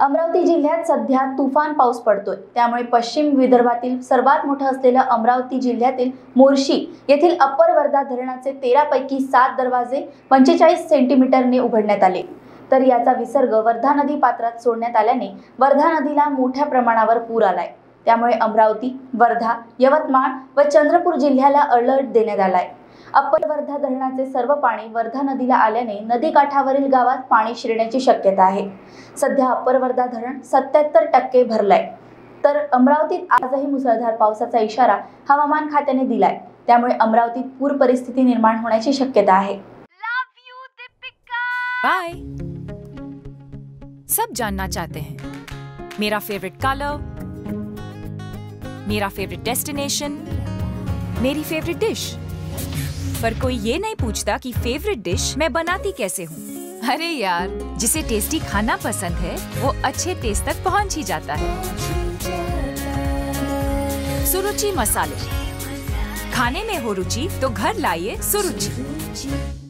अमरावती जिल्ह्यात सध्या तुफान पाऊस पडतोय। त्यामुळे पश्चिम विदर्भातील सर्वात मोठं असलेलं अमरावती जिल्ह्यातील मोर्शी येथील अप्पर वर्धा धरणाचे 13 पैकी 7 दरवाजे 45 सेंटीमीटरने उघडण्यात आले। तर याचा विसर्ग वर्धा नदी पात्रात सोडण्यात आल्याने वर्धा नदीला मोठ्या प्रमाणावर पूर आलाय। त्यामुळे अमरावती, वर्धा, यवतमाळ व चंद्रपूर जिल्ह्याला अलर्ट देण्यात आलाय। अप्पर वर्धा धरणाचे सर्व पाणी वर्धा नदीला आल्याने नदीकाठावरील गावात पाणी शिरण्याची शक्यता आहे। सध्या अप्पर वर्धा धरण 77% भरलाय। तर अमरावतीत आजही मुसळधार पावसाचा इशारा हवामान खात्याने दिलाय। त्यामुळे अमरावतीत पूर परिस्थिती निर्माण होण्याची शक्यता आहे। बाय। सब जानना चाहते हैं मेरा फेवरेट कलर, मेरा फेवरेट डेस्टिनेशन, मेरी फेवरेट डिश, पर कोई ये नहीं पूछता कि फेवरेट डिश मैं बनाती कैसे हूँ। अरे यार, जिसे टेस्टी खाना पसंद है वो अच्छे टेस्ट तक पहुँच ही जाता है। सुरुचि मसाले, खाने में हो रुचि तो घर लाइए सुरुचि।